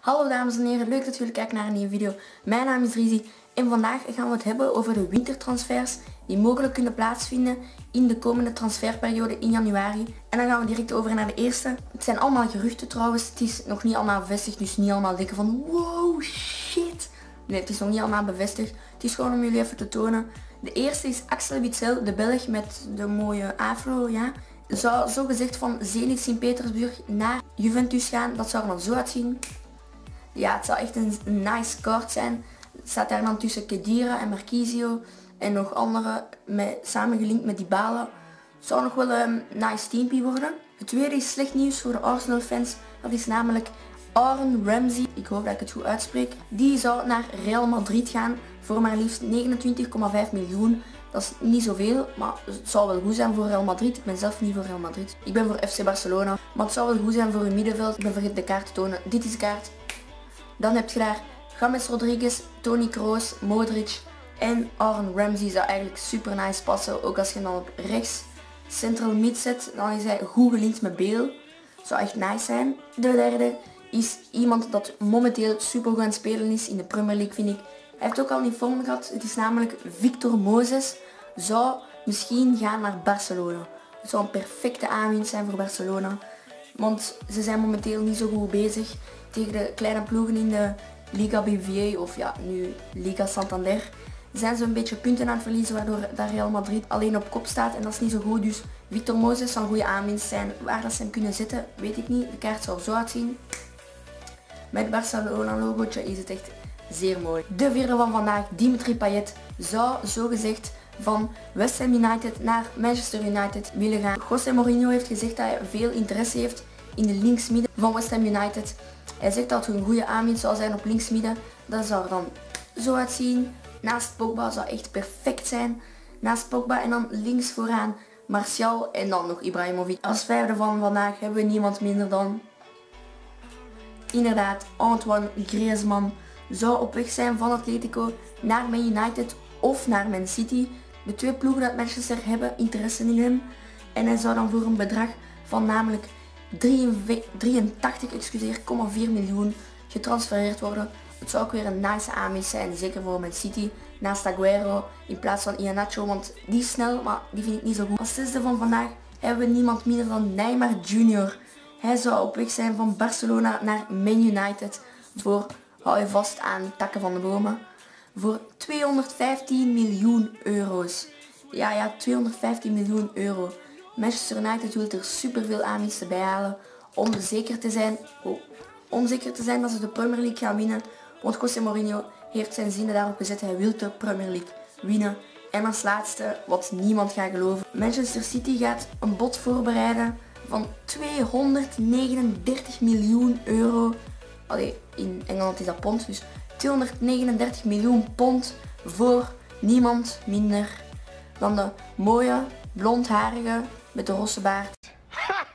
Hallo dames en heren, leuk dat jullie kijken naar een nieuwe video. Mijn naam is Rizzy en vandaag gaan we het hebben over de wintertransfers die mogelijk kunnen plaatsvinden in de komende transferperiode in januari. En dan gaan we direct over naar de eerste. Het zijn allemaal geruchten trouwens, het is nog niet allemaal bevestigd, dus niet allemaal denken van wow shit. Nee, het is nog niet allemaal bevestigd. Het is gewoon om jullie even te tonen. De eerste is Axel Witsel, de Belg met de mooie afro, ja. Zou zo gezegd van Zenit Sint-Petersburg naar Juventus gaan. Dat zou er dan zo uitzien. Ja, het zou echt een nice kaart zijn. Het staat daar dan tussen Khedira en Marquisio en nog andere samengelinkt met Dybala. Het zou nog wel een nice teampie worden. Het tweede is slecht nieuws voor de Arsenal fans. Dat is namelijk Aaron Ramsey. Ik hoop dat ik het goed uitspreek. Die zou naar Real Madrid gaan voor maar liefst 29,5 miljoen. Dat is niet zoveel, maar het zou wel goed zijn voor Real Madrid. Ik ben zelf niet voor Real Madrid. Ik ben voor FC Barcelona. Maar het zou wel goed zijn voor hun middenveld. Ik ben vergeten de kaart te tonen. Dit is de kaart. Dan heb je daar James Rodriguez, Toni Kroos, Modric en Aaron Ramsey zou eigenlijk super nice passen. Ook als je dan op rechts central mid zet, dan is hij goed gelinkt met Bale. Zou echt nice zijn. De derde is iemand dat momenteel super goed aan het spelen is in de Premier League, vind ik. Hij heeft ook al in vorm gehad. Het is namelijk Victor Moses. Zou misschien gaan naar Barcelona. Het zou een perfecte aanwinst zijn voor Barcelona. Want ze zijn momenteel niet zo goed bezig tegen de kleine ploegen in de Liga BBVA of ja, nu Liga Santander. Zijn ze een beetje punten aan het verliezen waardoor daar Real Madrid alleen op kop staat en dat is niet zo goed. Dus Victor Moses zou een goede aanwinst zijn. Waar dat ze hem kunnen zetten, weet ik niet. De kaart zou zo uitzien. Met het Barcelona logootje is het echt zeer mooi. De vierde van vandaag, Dimitri Payet, zou zogezegd van West Ham United naar Manchester United willen gaan. José Mourinho heeft gezegd dat hij veel interesse heeft in de linksmidden van West Ham United. Hij zegt dat het een goede aanwinst zou zijn op linksmidden. Dat zou er dan zo uitzien. Naast Pogba zou echt perfect zijn. Naast Pogba en dan links vooraan Martial en dan nog Ibrahimovic. Als vijfde van vandaag hebben we niemand minder dan inderdaad Antoine Griezmann. Zou op weg zijn van Atletico naar Man United of naar Man City. De twee ploegen uit Manchester hebben interesse in hem. En hij zou dan voor een bedrag van namelijk 83,4 miljoen getransfereerd worden. Het zou ook weer een nice aanwinst zijn, zeker voor Man City. Naast Aguero in plaats van Iheanacho, want die is snel, maar die vind ik niet zo goed. Als zesde van vandaag hebben we niemand minder dan Neymar Jr. Hij zou op weg zijn van Barcelona naar Man United voor, hou je vast aan takken van de bomen, voor 215 miljoen euro's. Ja, 215 miljoen euro. Manchester United wil er superveel aanwinsten bij halen om zeker te zijn dat ze de Premier League gaan winnen. Want José Mourinho heeft zijn zinnen daarop gezet. Hij wil de Premier League winnen. En als laatste, wat niemand gaat geloven. Manchester City gaat een bod voorbereiden van 239 miljoen euro. Allee, in Engeland is dat pond. Dus 239 miljoen pond voor niemand minder dan de mooie, blondharige met de rosse baard. Ha!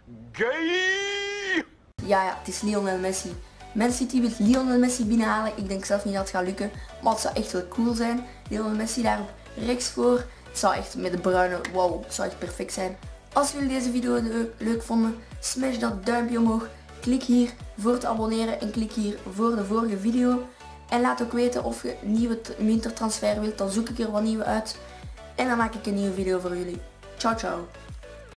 Gay! Ja, het is Lionel Messi. Man City wil Lionel Messi binnenhalen. Ik denk zelf niet dat het gaat lukken, maar het zou echt wel cool zijn. Lionel Messi daar op rechts voor. Het zou echt met de bruine, wow, het zou echt perfect zijn. Als jullie deze video leuk vonden, smash dat duimpje omhoog. Klik hier voor te abonneren en klik hier voor de vorige video. En laat ook weten of je een nieuwe wintertransfer wilt, dan zoek ik er wat nieuwe uit. En dan maak ik een nieuwe video voor jullie. Ciao, ciao.